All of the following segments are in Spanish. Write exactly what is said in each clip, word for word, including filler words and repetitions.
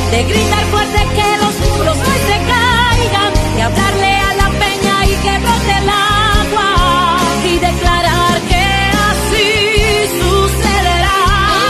de gritar fuerte que los muros no se caigan, de hablarle a la peña y que brote el agua, y declarar que así sucederá,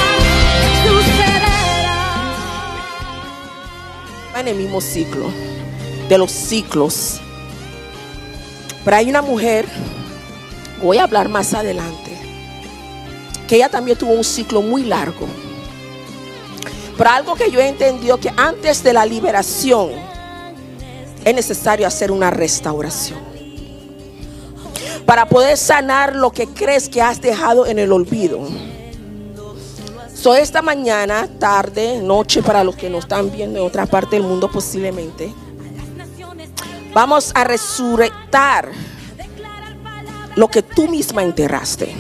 sucederá. En el mismo ciclo de los ciclos, pero hay una mujer, voy a hablar más adelante, que ella también tuvo un ciclo muy largo. Pero algo que yo he entendido, que antes de la liberación es necesario hacer una restauración para poder sanar lo que crees que has dejado en el olvido. So, esta mañana, tarde, noche, para los que nos están viendo en otra parte del mundo posiblemente, vamos a resucitar lo que tú misma enterraste.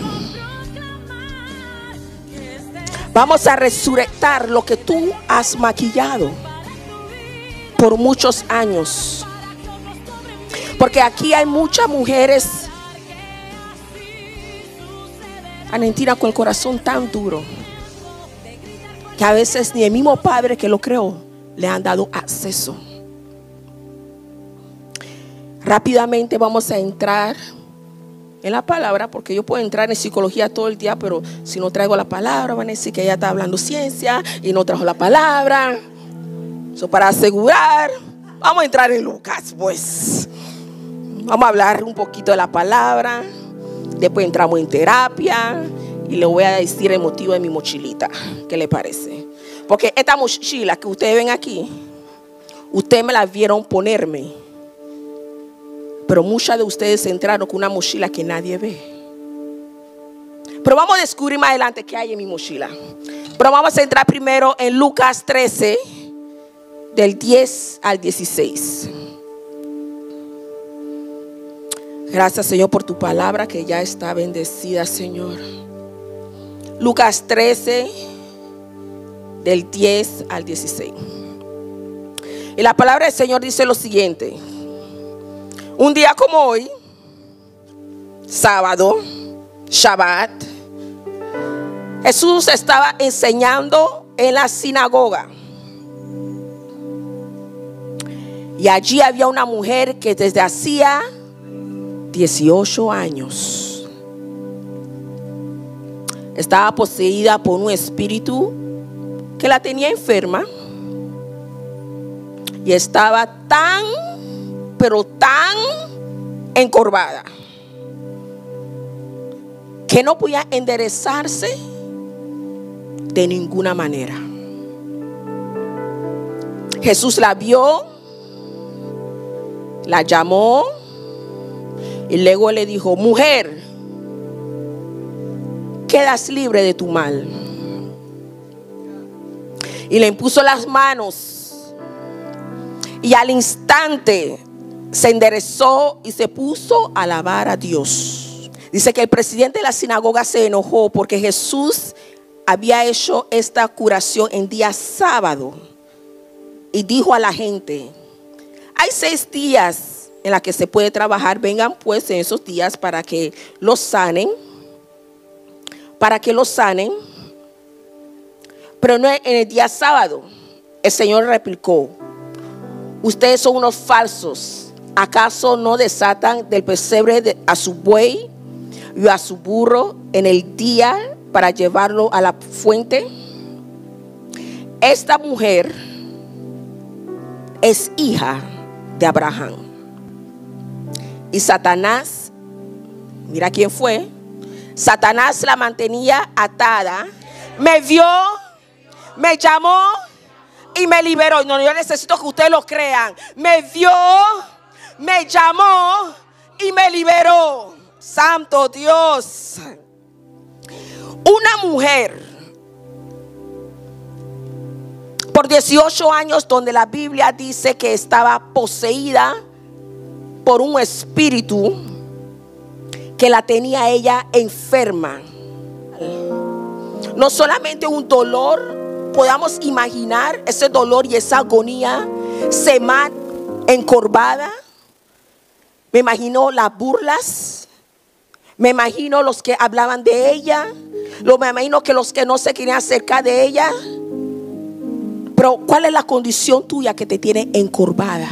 Vamos a resucitar lo que tú has maquillado por muchos años. Porque aquí hay muchas mujeres, Argentina, con el corazón tan duro, que a veces ni el mismo padre que lo creó le han dado acceso. Rápidamente vamos a entrar en la palabra, porque yo puedo entrar en psicología todo el día, pero si no traigo la palabra van a decir que ella está hablando ciencia y no trajo la palabra. So, para asegurar, vamos a entrar en Lucas, pues. Vamos a hablar un poquito de la palabra, después entramos en terapia y le voy a decir el motivo de mi mochilita. ¿Qué le parece? Porque esta mochila que ustedes ven aquí, ustedes me la vieron ponerme, pero muchas de ustedes entraron con una mochila que nadie ve. Pero vamos a descubrir más adelante qué hay en mi mochila. Pero vamos a entrar primero en Lucas trece, del diez al dieciséis. Gracias, Señor, por tu palabra que ya está bendecida, Señor. Lucas trece, del diez al dieciséis. Y la palabra del Señor dice lo siguiente. Un día como hoy, sábado, Shabbat, Jesús estaba enseñando en la sinagoga. Y allí había una mujer que desde hacía dieciocho años estaba poseída por un espíritu que la tenía enferma. Y estaba tan, pero tan encorvada que no podía enderezarse de ninguna manera. Jesús la vio, la llamó y luego le dijo: mujer, quedas libre de tu mal. Y le impuso las manos y al instante se enderezó y se puso a alabar a Dios. Dice que el presidente de la sinagoga se enojó porque Jesús había hecho esta curación en día sábado. Y dijo a la gente: hay seis días en los que se puede trabajar. Vengan pues en esos días para que los sanen. Para que los sanen. Pero no en el día sábado. El Señor replicó: ustedes son unos falsos. ¿Acaso no desatan del pesebre de, a su buey y a su burro en el día para llevarlo a la fuente? Esta mujer es hija de Abraham. Y Satanás, mira quién fue. Satanás la mantenía atada. Me vio, me llamó y me liberó. No, yo necesito que ustedes lo crean. Me vio, me llamó y me liberó. Santo Dios. Una mujer por dieciocho años, donde la Biblia dice que estaba poseída por un espíritu que la tenía ella enferma. No solamente un dolor, podamos imaginar ese dolor y esa agonía, semana encorvada. Me imagino las burlas, me imagino los que hablaban de ella, lo, me imagino que los que no se querían acercar de ella, Pero ¿cuál es la condición tuya que te tiene encorvada?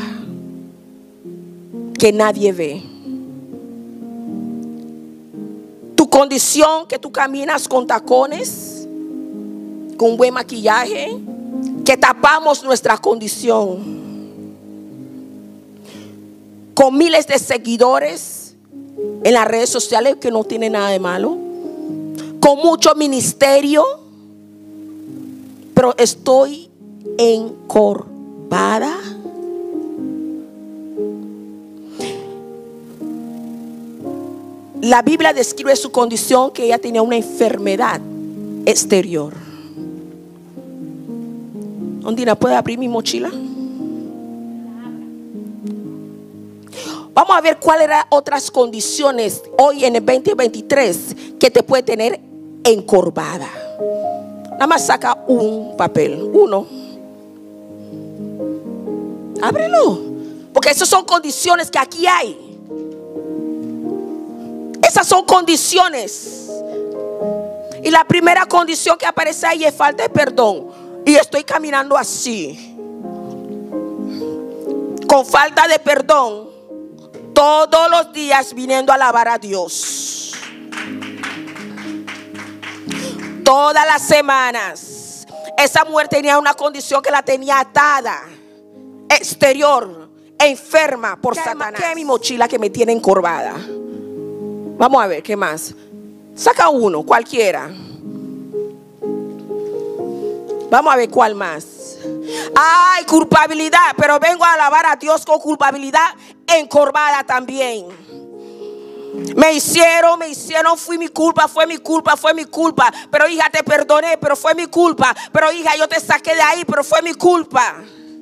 Que nadie ve. Tu condición que tú caminas con tacones, con buen maquillaje, que tapamos nuestra condición, con miles de seguidores en las redes sociales, que no tiene nada de malo, con mucho ministerio, pero estoy encorvada. La Biblia describe su condición, que ella tenía una enfermedad exterior. Ondina, ¿puede abrir mi mochila? Vamos a ver cuáles eran otras condiciones hoy en el veinte veintitrés que te puede tener encorvada. Nada más saca un papel, uno. Ábrelo, porque esas son condiciones que aquí hay. Esas son condiciones. Y la primera condición que aparece ahí es falta de perdón. Y estoy caminando así, con falta de perdón, todos los días viniendo a alabar a Dios. Todas las semanas. Esa mujer tenía una condición que la tenía atada, exterior, enferma por Satanás. ¿Qué es mi mochila que me tiene encorvada? Vamos a ver, ¿qué más? Saca uno, cualquiera. Vamos a ver cuál más. Ay, culpabilidad. Pero vengo a alabar a Dios con culpabilidad encorvada también. Me hicieron, me hicieron, fue mi culpa, fue mi culpa, fue mi culpa. Pero hija, te perdoné, pero fue mi culpa. Pero hija, yo te saqué de ahí, pero fue mi culpa.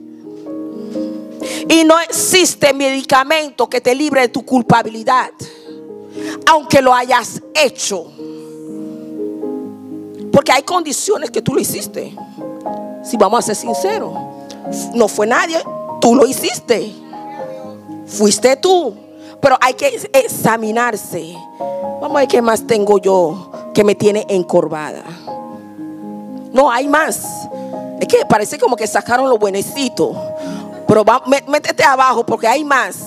Y no existe medicamento que te libre de tu culpabilidad, aunque lo hayas hecho. Porque hay condiciones que tú lo hiciste. Si vamos a ser sinceros, no fue nadie, tú lo hiciste. Fuiste tú. Pero hay que examinarse. Vamos a ver qué más tengo yo que me tiene encorvada. No, hay más. Es que parece como que sacaron lo buenecito. Pero va, métete abajo porque hay más.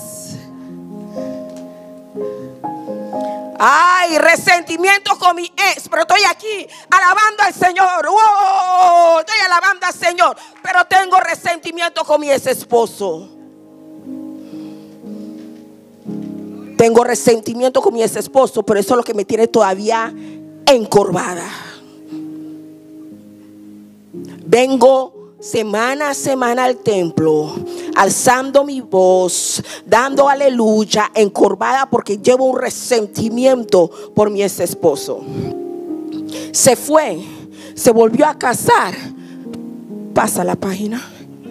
Ay, resentimiento con mi ex, pero estoy aquí alabando al Señor. ¡Wow! Estoy alabando al Señor, pero tengo resentimiento con mi ex esposo. Tengo resentimiento con mi ex esposo, pero eso es lo que me tiene todavía encorvada. Vengo semana a semana al templo, alzando mi voz, dando aleluya, encorvada porque llevo un resentimiento por mi ex esposo. Se fue, se volvió a casar. Pasa la página.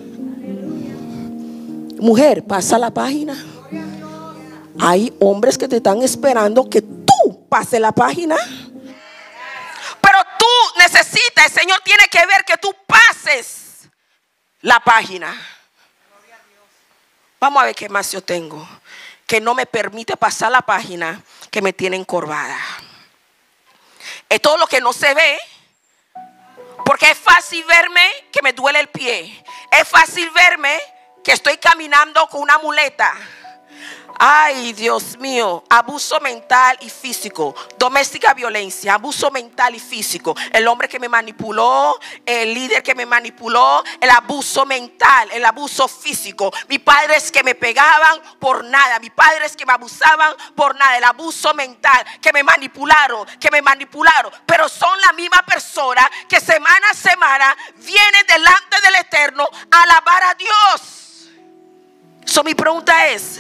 Mujer, pasa la página. Hay hombres que te están esperando que tú pases la página. Pero tú necesitas, el Señor tiene que ver que tú pases la página. Vamos a ver qué más yo tengo que no me permite pasar la página, que me tiene encorvada. Es todo lo que no se ve, porque es fácil verme que me duele el pie. Es fácil verme que estoy caminando con una muleta. Ay, Dios mío, abuso mental y físico, doméstica violencia, abuso mental y físico. El hombre que me manipuló, el líder que me manipuló, el abuso mental, el abuso físico. Mis padres que me pegaban por nada, mis padres que me abusaban por nada, el abuso mental, que me manipularon, que me manipularon. Pero son la misma persona que semana a semana viene delante del Eterno a alabar a Dios. So, mi pregunta es: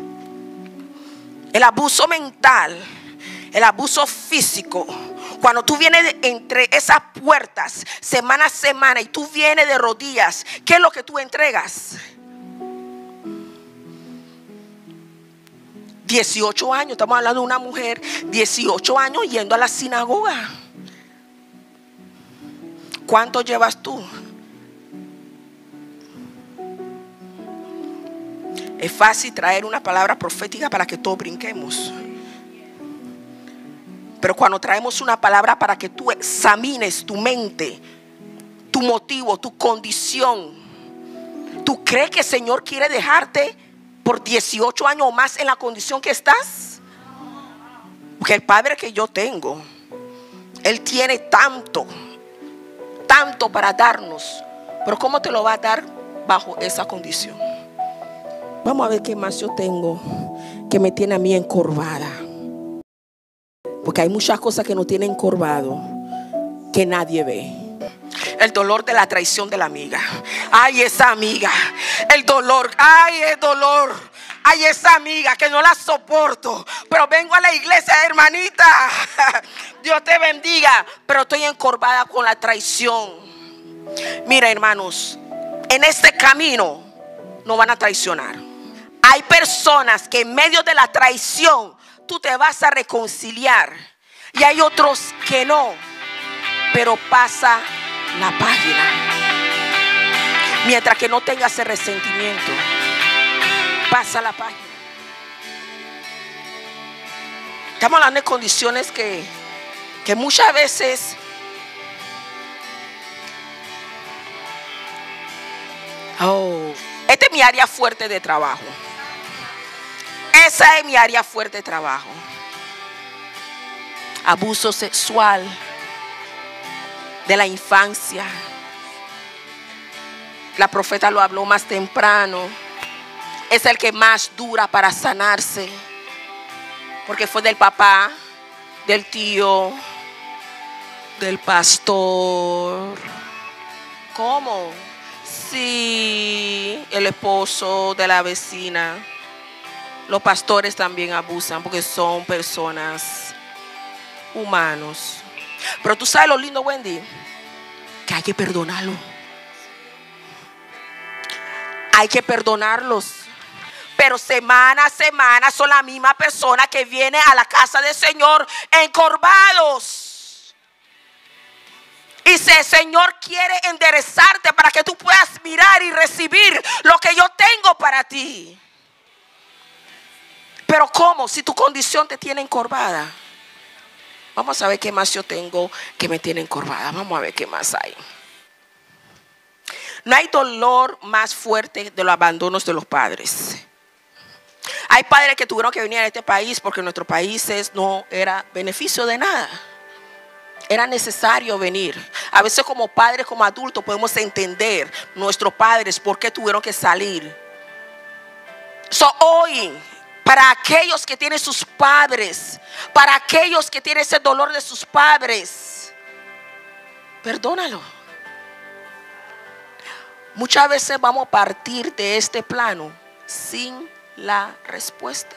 el abuso mental, el abuso físico, cuando tú vienes de entre esas puertas semana a semana y tú vienes de rodillas, ¿qué es lo que tú entregas? dieciocho años, estamos hablando de una mujer, dieciocho años yendo a la sinagoga. ¿Cuánto llevas tú? Es fácil traer una palabra profética para que todos brinquemos. Pero cuando traemos una palabra para que tú examines tu mente, tu tu motivo, tu condición. ¿Tú crees que el Señor quiere dejarte por dieciocho años o más en la condición que estás? Porque el Padre que yo tengo, Él tiene tanto, tanto para darnos. Pero ¿cómo te lo va a dar bajo esa condición? Vamos a ver qué más yo tengo que me tiene a mí encorvada. Porque hay muchas cosas que nos tienen encorvado que nadie ve. El dolor de la traición de la amiga. Ay, esa amiga. El dolor. Ay, el dolor. Ay, esa amiga que no la soporto. Pero vengo a la iglesia, hermanita. Dios te bendiga. Pero estoy encorvada con la traición. Mira, hermanos, en este camino no van a traicionar. Hay personas que en medio de la traición tú te vas a reconciliar. Y hay otros que no. Pero pasa la página. Mientras que no tengas ese resentimiento, pasa la página. Estamos hablando de condiciones que, que muchas veces oh, esta es mi área fuerte de trabajo. Esa es mi área fuerte de trabajo. Abuso sexual de la infancia. La profeta lo habló más temprano. Es el que más dura para sanarse. Porque fue del papá, del tío, del pastor. ¿Cómo? Sí, el esposo de la vecina. Los pastores también abusan porque son personas humanos. Pero tú sabes lo lindo, Wendy, que hay que perdonarlo. Hay que perdonarlos. Pero semana a semana son la misma persona que viene a la casa del Señor encorvados. Y si el Señor quiere enderezarte para que tú puedas mirar y recibir lo que yo tengo para ti. Pero ¿cómo? Si tu condición te tiene encorvada. Vamos a ver qué más yo tengo que me tiene encorvada. Vamos a ver qué más hay. No hay dolor más fuerte de los abandonos de los padres. Hay padres que tuvieron que venir a este país porque en nuestros países no era beneficio de nada. Era necesario venir. A veces como padres, como adultos podemos entender nuestros padres por qué tuvieron que salir. So, hoy, para aquellos que tienen sus padres, para aquellos que tienen ese dolor de sus padres, perdónalo. Muchas veces vamos a partir de este plano sin la respuesta.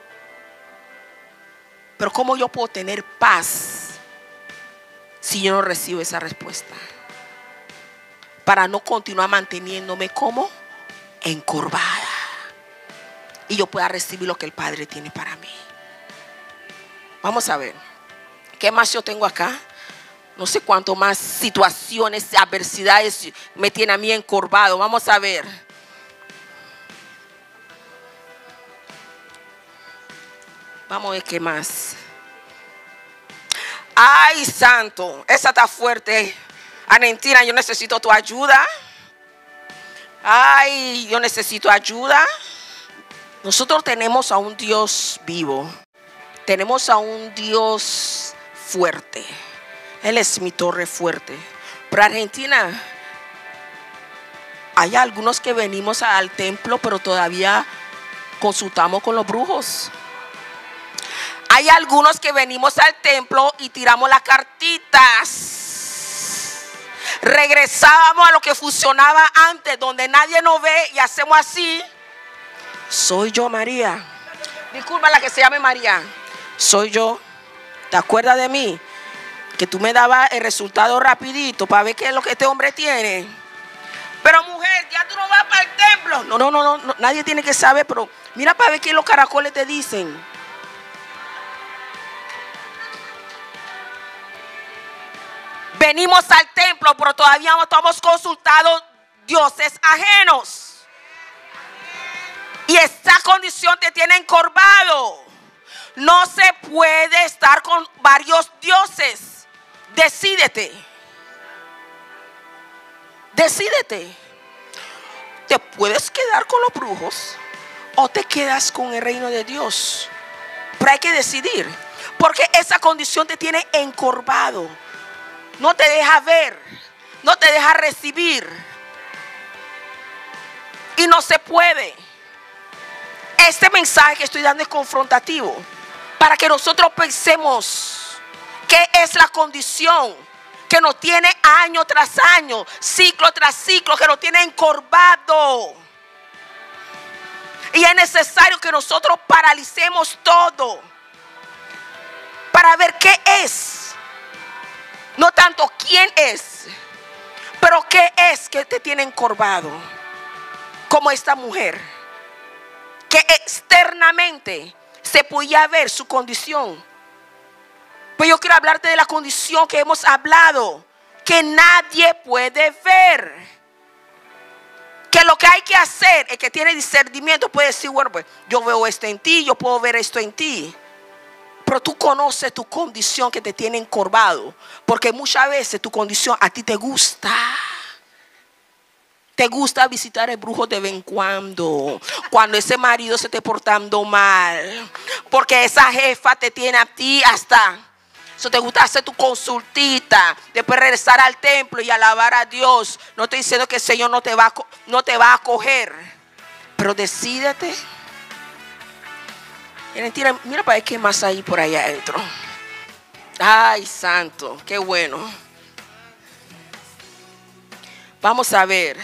Pero ¿cómo yo puedo tener paz si yo no recibo esa respuesta? Para no continuar manteniéndome como encorvada y yo pueda recibir lo que el Padre tiene para mí. Vamos a ver. ¿Qué más yo tengo acá? No sé cuánto más situaciones, adversidades me tiene a mí encorvado. Vamos a ver. Vamos a ver qué más. Ay, santo, esa está fuerte. Argentina, yo necesito tu ayuda. Ay, yo necesito ayuda. Nosotros tenemos a un Dios vivo. Tenemos a un Dios fuerte. Él es mi torre fuerte. Pero Argentina, hay algunos que venimos al templo, pero todavía consultamos con los brujos. Hay algunos que venimos al templo y tiramos las cartitas. Regresábamos a lo que funcionaba antes, donde nadie nos ve y hacemos así. Soy yo, María. Disculpa la que se llame María. Soy yo. ¿Te acuerdas de mí? Que tú me dabas el resultado rapidito para ver qué es lo que este hombre tiene. Pero mujer, ya tú no vas para el templo. No, no, no, no, no, nadie tiene que saber, pero mira para ver qué los caracoles te dicen. Venimos al templo, pero todavía no estamos consultando dioses ajenos. Y esta condición te tiene encorvado. No se puede estar con varios dioses. Decídete. Decídete. Te puedes quedar con los brujos o te quedas con el reino de Dios. Pero hay que decidir, porque esa condición te tiene encorvado. No te deja ver, no te deja recibir. Y no se puede. Este mensaje que estoy dando es confrontativo, para que nosotros pensemos qué es la condición que nos tiene año tras año, ciclo tras ciclo, que nos tiene encorvado. Y es necesario que nosotros paralicemos todo para ver qué es. No tanto quién es, pero qué es que te tiene encorvado. Como esta mujer, que externamente se podía ver su condición. Pues yo quiero hablarte de la condición que hemos hablado, que nadie puede ver. Que lo que hay que hacer, el que tiene discernimiento puede decir, bueno, pues yo veo esto en ti, yo puedo ver esto en ti. Pero tú conoces tu condición que te tiene encorvado, porque muchas veces tu condición a ti te gusta. Te gusta visitar el brujo de vez en cuando, cuando ese marido se esté portando mal, porque esa jefa te tiene a ti hasta. Eso te gusta hacer tu consultita, después regresar al templo y alabar a Dios. No estoy diciendo que el Señor no te va a, no te va a acoger, pero decídete. Mira, mira para ver qué más hay por allá adentro. Ay, santo, qué bueno. Vamos a ver.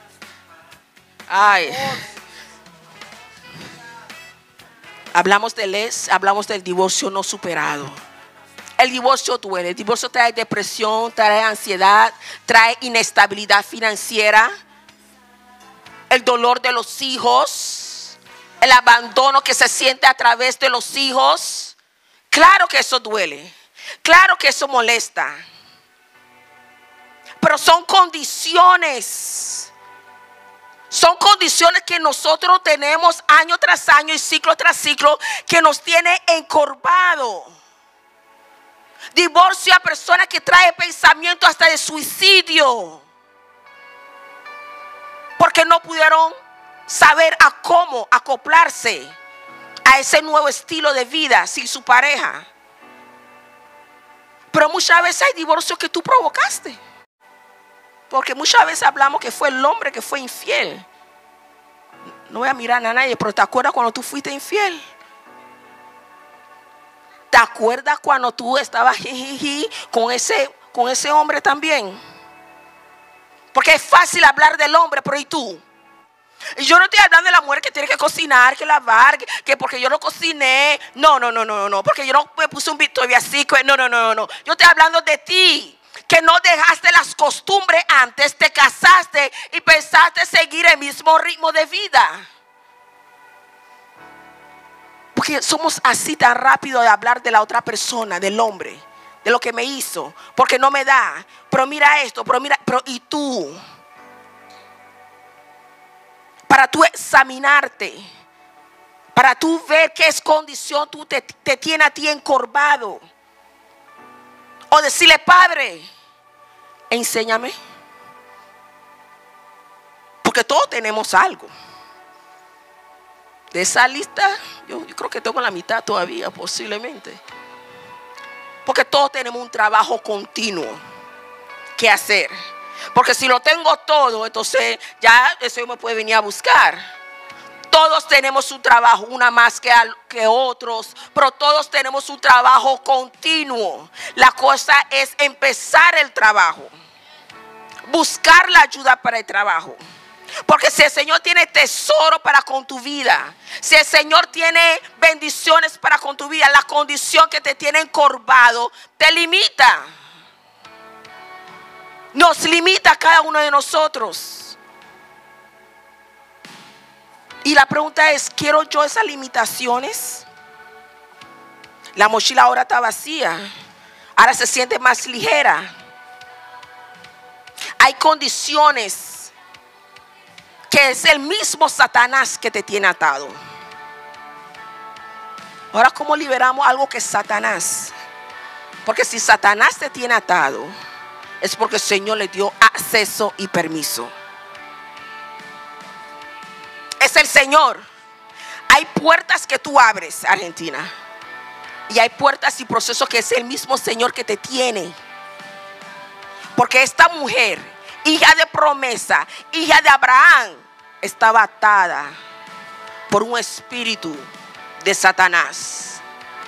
Ay. Hablamos del ex, hablamos del divorcio no superado. El divorcio duele, el divorcio trae depresión, trae ansiedad, trae inestabilidad financiera, el dolor de los hijos, el abandono que se siente a través de los hijos. Claro que eso duele, claro que eso molesta, pero son condiciones, son condiciones que nosotros tenemos año tras año y ciclo tras ciclo que nos tiene encorvado. Divorcio a personas que traen pensamiento hasta de suicidio, porque no pudieron saber a cómo acoplarse a ese nuevo estilo de vida sin su pareja. Pero muchas veces hay divorcios que tú provocaste, porque muchas veces hablamos que fue el hombre que fue infiel. No voy a mirar a nadie, pero ¿te acuerdas cuando tú fuiste infiel? ¿Te acuerdas cuando tú estabas jijiji con ese, con ese hombre también? Porque es fácil hablar del hombre, pero ¿y tú? Y yo no estoy hablando de la mujer que tiene que cocinar, que lavar, que, que porque yo no cociné. No, no, no, no, no. Porque yo no me puse un Victoria's Secret. No, no, no, no, no. Yo estoy hablando de ti, que no dejaste las costumbres antes, te casaste y pensaste seguir el mismo ritmo de vida. Porque somos así tan rápido de hablar de la otra persona, del hombre, de lo que me hizo, porque no me da. Pero mira esto, pero mira, pero ¿y tú? Para tú examinarte, para tú ver qué es condición tú te, te tiene a ti encorvado. O decirle, Padre, enséñame. Porque todos tenemos algo. De esa lista, yo, yo creo que tengo la mitad todavía, posiblemente. Porque todos tenemos un trabajo continuo que hacer. Porque si lo tengo todo, entonces ya eso me puede venir a buscar. Todos tenemos un trabajo, una más que, al, que otros, pero todos tenemos un trabajo continuo. La cosa es empezar el trabajo, buscar la ayuda para el trabajo. Porque si el Señor tiene tesoro para con tu vida, si el Señor tiene bendiciones para con tu vida, la condición que te tiene encorvado te limita. Nos limita a cada uno de nosotros. Y la pregunta es, ¿quiero yo esas limitaciones? La mochila ahora está vacía, ahora se siente más ligera. Hay condiciones que es el mismo Satanás que te tiene atado. Ahora, ¿cómo liberamos algo que es Satanás? Porque si Satanás te tiene atado, es porque el Señor le dio acceso y permiso. Es el Señor. Hay puertas que tú abres, Argentina, y hay puertas y procesos que es el mismo Señor que te tiene. Porque esta mujer, hija de promesa, hija de Abraham, estaba atada por un espíritu de Satanás.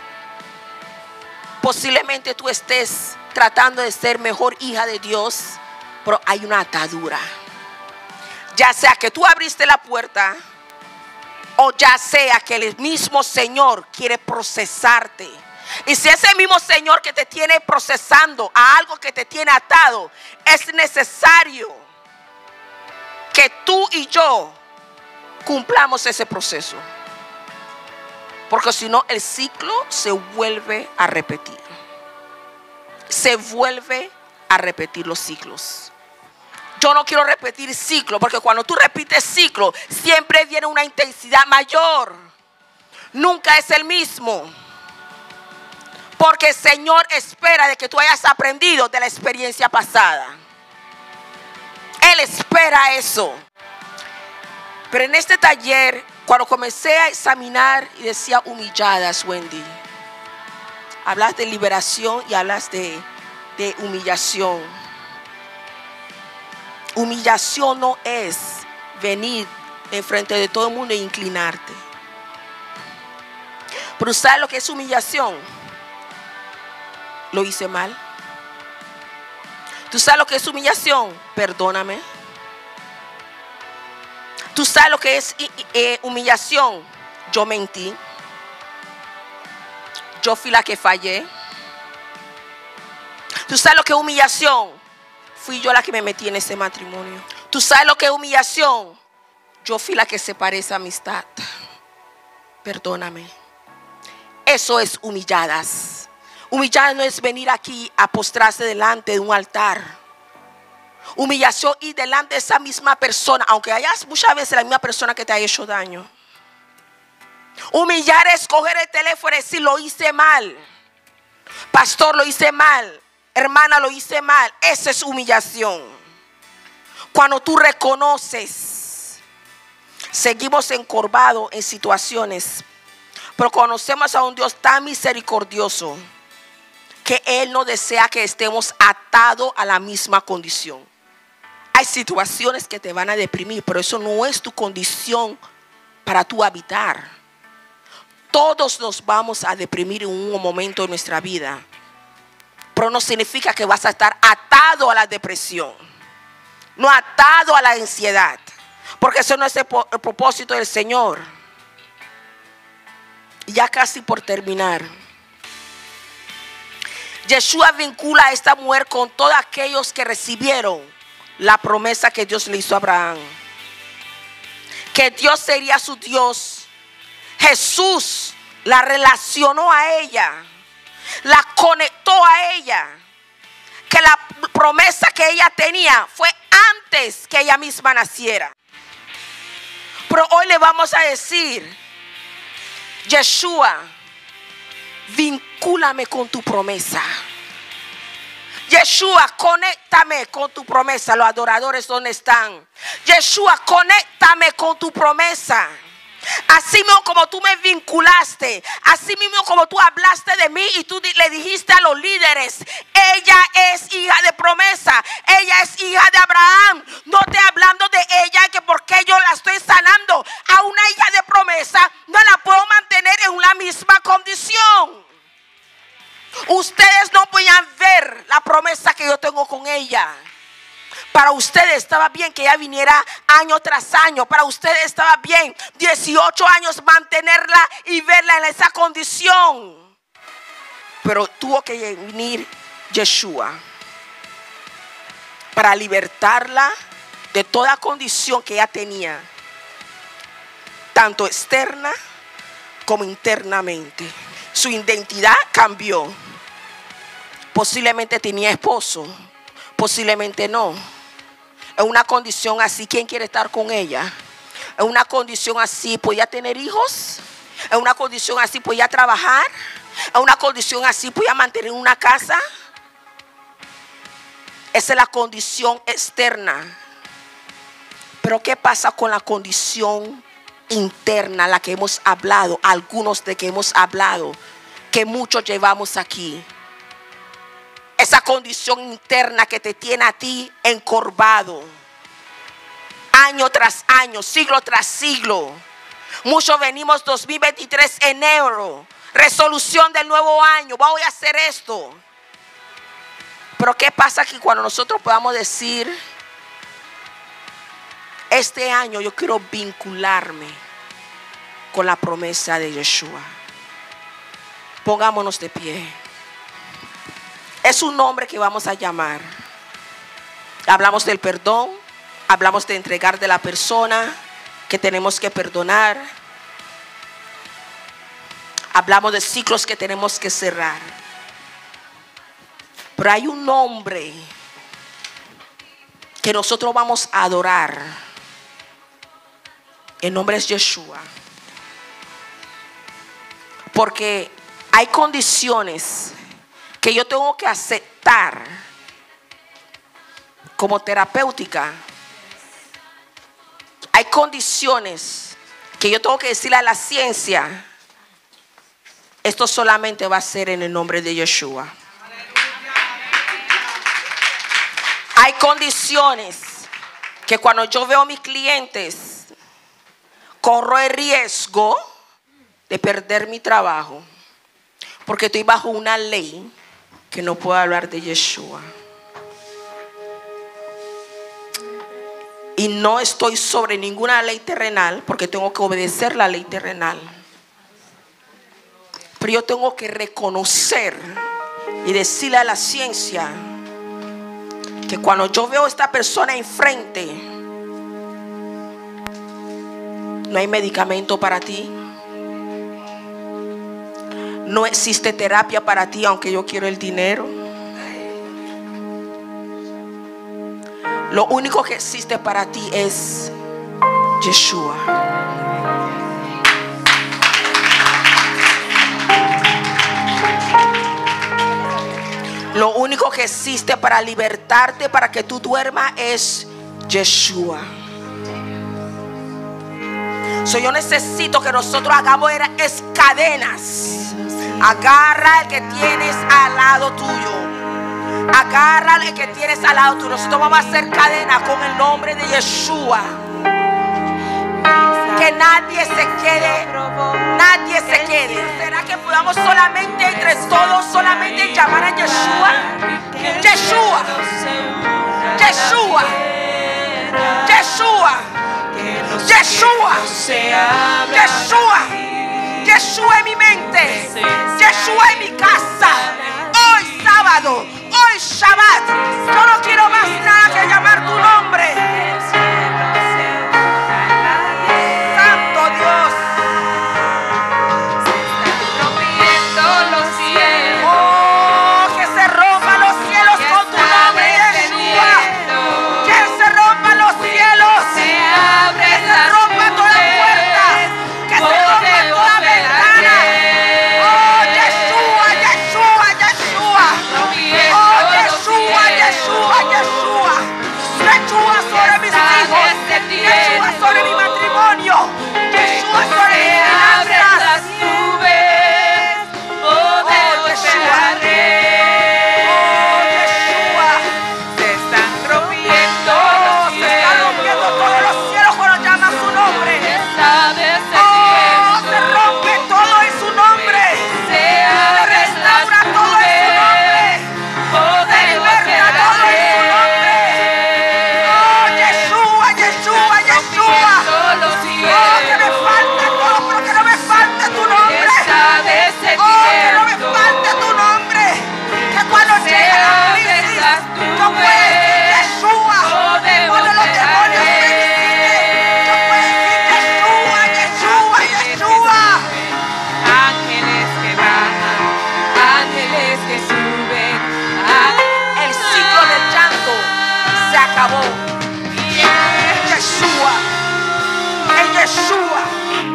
Posiblemente tú estés tratando de ser mejor hija de Dios, pero hay una atadura. Ya sea que tú abriste la puerta, o ya sea que el mismo Señor quiere procesarte. Y si ese mismo Señor que te tiene procesando a algo que te tiene atado, es necesario que tú y yo cumplamos ese proceso. Porque si no, el ciclo se vuelve a repetir. Se vuelve a repetir los ciclos. Yo no quiero repetir ciclo, porque cuando tú repites ciclo, siempre viene una intensidad mayor. Nunca es el mismo. Porque el Señor espera de que tú hayas aprendido de la experiencia pasada. Él espera eso. Pero en este taller, cuando comencé a examinar y decía humilladas, Wendy, hablas de liberación y hablas de, de humillación. Humillación no es venir enfrente de todo el mundo e inclinarte. Pero ¿sabes lo que es humillación? Lo hice mal. ¿Tú sabes lo que es humillación? Perdóname. ¿Tú sabes lo que es eh, humillación? Yo mentí. Yo fui la que fallé. ¿Tú sabes lo que es humillación? Fui yo la que me metí en ese matrimonio. ¿Tú sabes lo que es humillación? Yo fui la que separé esa amistad. Perdóname. Eso es humilladas. Humilladas no es venir aquí a postrarse delante de un altar. Humillación y delante de esa misma persona, aunque hayas muchas veces la misma persona que te ha hecho daño. Humillar es coger el teléfono y decir: lo hice mal. Pastor, lo hice mal. Hermana, lo hice mal. Esa es humillación. Cuando tú reconoces. Seguimos encorvados en situaciones, pero conocemos a un Dios tan misericordioso que Él no desea que estemos atados a la misma condición. Hay situaciones que te van a deprimir, pero eso no es tu condición para tú habitar. Todos nos vamos a deprimir en un momento de nuestra vida, pero no significa que vas a estar atado a la depresión, no atado a la ansiedad, porque eso no es el, el propósito del Señor. Ya casi por terminar, Yeshua vincula a esta mujer con todos aquellos que recibieron la promesa que Dios le hizo a Abraham, que Dios sería su Dios. Jesús la relacionó a ella, la conectó a ella, que la promesa que ella tenía fue antes que ella misma naciera. Pero hoy le vamos a decir: Yeshua, vincúlame con tu promesa. Yeshua, conéctame con tu promesa. Los adoradores, ¿dónde están? Yeshua, conéctame con tu promesa. Así mismo como tú me vinculaste, así mismo como tú hablaste de mí y tú le dijiste a los líderes: ella es hija de promesa, ella es hija de Abraham. No te hablando de ella que porque yo la estoy sanando. A una hija de promesa no la puedo mantener en la misma condición. Ustedes no podían ver la promesa que yo tengo con ella. Para ustedes estaba bien que ella viniera año tras año. Para ustedes estaba bien dieciocho años mantenerla y verla en esa condición. Pero tuvo que venir Yeshua para libertarla de toda condición que ella tenía, tanto externa como internamente. Su identidad cambió. Posiblemente tenía esposo, posiblemente no. En una condición así, ¿quién quiere estar con ella? En una condición así, ¿podía tener hijos? En una condición así, ¿podía trabajar? En una condición así, ¿podía mantener una casa? Esa es la condición externa. Pero ¿qué pasa con la condición interna, la que hemos hablado, algunos de que hemos hablado, que muchos llevamos aquí? Esa condición interna que te tiene a ti encorvado, año tras año, siglo tras siglo. Muchos venimos dos mil veintitrés enero, resolución del nuevo año, voy a hacer esto. Pero ¿qué pasa aquí cuando nosotros podamos decir, este año yo quiero vincularme con la promesa de Yeshua? Pongámonos de pie. Es un nombre que vamos a llamar. Hablamos del perdón, hablamos de entregar de la persona que tenemos que perdonar. Hablamos de ciclos que tenemos que cerrar. Pero hay un nombre que nosotros vamos a adorar. El nombre es Yeshua. Porque hay condiciones que yo tengo que aceptar como terapéutica. Hay condiciones que yo tengo que decirle a la ciencia, esto solamente va a ser en el nombre de Yeshua. Hay condiciones que cuando yo veo a mis clientes, corro el riesgo de perder mi trabajo, porque estoy bajo una ley que no puedo hablar de Yeshua. Y no estoy sobre ninguna ley terrenal, porque tengo que obedecer la ley terrenal. Pero yo tengo que reconocer y decirle a la ciencia que cuando yo veo a esta persona enfrente, no hay medicamento para ti. No existe terapia para ti, aunque yo quiero el dinero. Lo único que existe para ti es Yeshua. Lo único que existe para libertarte, para que tú duermas, es Yeshua. So, yo necesito que nosotros hagamos es cadenas. Agarra el que tienes al lado tuyo. Agarra el que tienes al lado tuyo. Nosotros vamos a hacer cadena con el nombre de Yeshua. Que nadie se quede. Nadie se quede. ¿Será que podamos solamente entre todos solamente llamar a Yeshua? Yeshua. Yeshua. Yeshua. Yeshua. Yeshua. Yeshua en mi mente. Yeshua en mi casa. Hoy sábado, hoy Shabbat. Yo no quiero más nada que llamar tu nombre. Santo Dios. Rompiendo los cielos. Oh, que se rompan los cielos con tu nombre, Yeshua. Que se rompan los cielos. Se abre Que se rompa toda puerta. Que se rompa toda ventana. Oh, Yeshua, Yeshua, Yeshua. Oh, Yeshua, Yeshua, Yeshua. Yeshua sobre mis hijos. Yeshua sobre mi matrimonio. Yeshua sobre mis finanzas. Oh, Yeshua. Oh, Yeshua. Se están rompiendo Oh, los se están rompiendo todos los cielos cuando llaman su nombre. Está Oh, se rompe todo en su nombre. Se restaura todo en su nombre. Se liberta todo en su nombre. Oh, Yeshua, Yeshua, Yeshua. Oh, que me falta todo, pero que no me falte tu nombre. Oh, que no me falte tu nombre. Que cuando llegue la crisis, yo pueda decir Yeshua. Cuando los demonios me visiten, yo puedo decir Yeshua, Yeshua, Yeshua. Ángeles que bajan, ángeles que suben, El ciclo del llanto se acabó. En Yeshua. En Yeshua.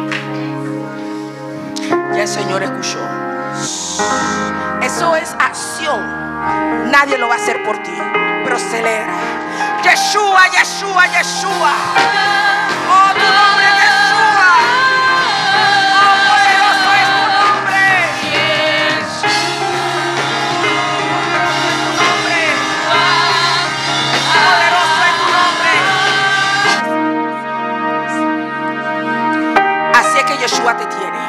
Ya el Señor escuchó. Eso es acción. Nadie lo va a hacer por ti, proceder. Yeshua, Yeshua, Yeshua. Oh, tu nombre es Yeshua. Oh, poderoso es tu nombre. Tu nombre. Poderoso es tu nombre. Así es que Yeshua te tiene.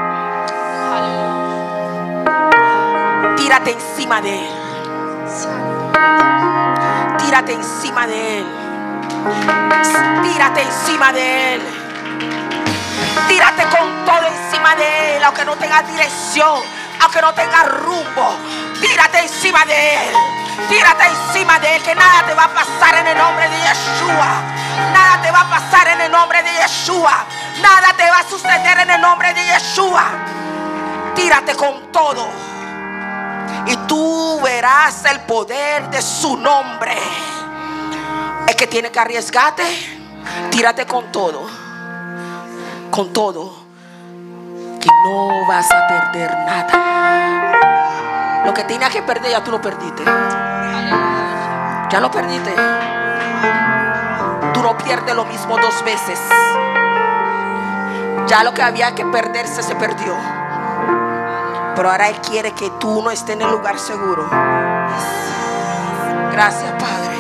Tírate encima de él. Tírate encima de él. Tírate encima de él. Tírate con todo encima de él. Aunque no tenga dirección, aunque no tenga rumbo, tírate encima de él. Tírate encima de él, que nada te va a pasar en el nombre de Yeshua. Nada te va a pasar en el nombre de Yeshua. Nada te va a suceder en el nombre de Yeshua. Tírate con todo y tú verás el poder de su nombre. Es que tiene que arriesgarte. Tírate con todo, con todo, que no vas a perder nada. Lo que tenías que perder ya tú lo perdiste. Ya lo perdiste. Tú no pierdes lo mismo dos veces. Ya lo que había que perderse se perdió. Pero ahora Él quiere que tú no estés en el lugar seguro. Gracias, Padre.